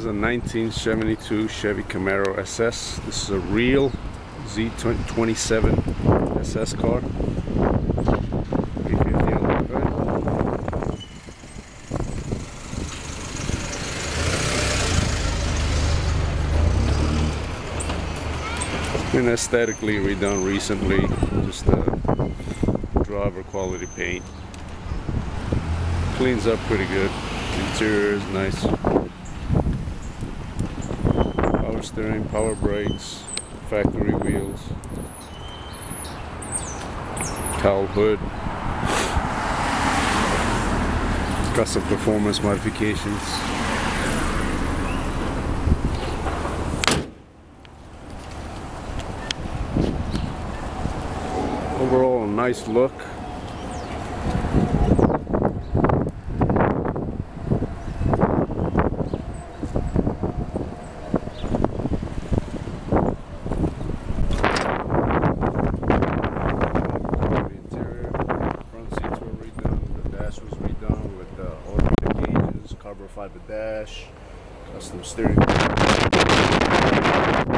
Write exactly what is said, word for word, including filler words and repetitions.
is a nineteen seventy-two Chevy Camaro S S. This is a real Z twenty-seven S S car. three fifty on the hood. It's been aesthetically redone recently. Just a driver quality paint. Cleans up pretty good. Interior is nice. Power steering, power brakes, factory wheels, cowl hood. Got some performance modifications. Overall, a nice look. Carbon fiber dash, custom steering.